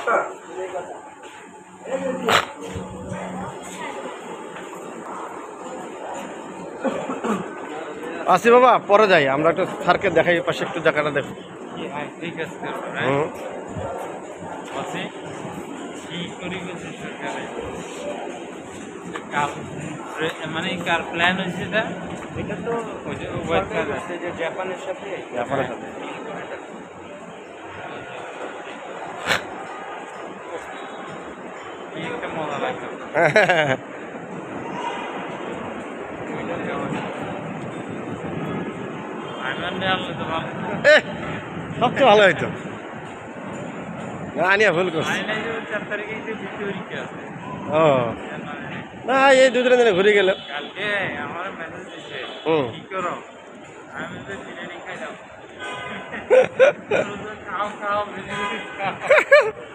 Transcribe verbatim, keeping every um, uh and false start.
আসি বাবা, পরে যাই আমরা একটু স্যারকে দেখাই, পাশে একটু জায়গাটা দেখো। মানে কার প্ল্যান হয়েছে এটা? এটা তো জাপানের সাথে জাপানের সাথে কি একটা মজা লাগবে। সবচেয়ে ভালো হইতো। আনিয়া ভুল করছি। চার তারিখে পরীক্ষা আছে। ও না, এই দুদিন দিনে ঘুরে গেল। কালকে আমার মেসেজ দিছে কি করো, আমি তো বিরিয়ানি খাই দাও। খাও খাও বিরিয়ানি খাও।